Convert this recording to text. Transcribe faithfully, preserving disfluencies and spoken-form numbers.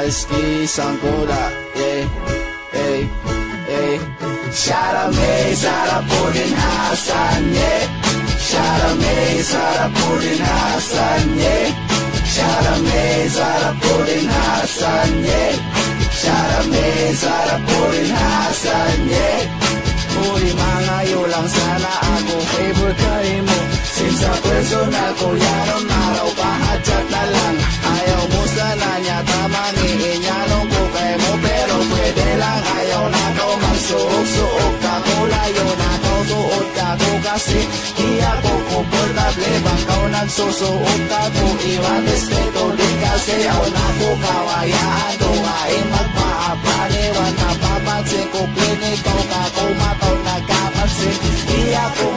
ski sangkula, yeah, yeah, yeah. Şarame Zara Pudin Hasan, yeah. Şarame Zara Pudin Hasan, yeah. Şarame Zara Pudin Hasan, yeah. Şarame Zara Pudin Hasan, yeah. Uri mangayo lang sana ako favorite kayo mo. Since sa personal ko yaron araw kahadyak na lang. Ayaw mo sana niya tama ni inyalong ko kay mo. Pero pwede lang ayaw na ko magsuok-suok ka ko. Layo na ko tuod ka ko kasi di ako komportable. Bangkaw nagsusuok ka ko. Iwan respeto di kasi ayaw na ko kawayaan ko. Ay magpaapaniwan na papansin ko. Klinik ko ka ko mataw nagkapansin. Di ako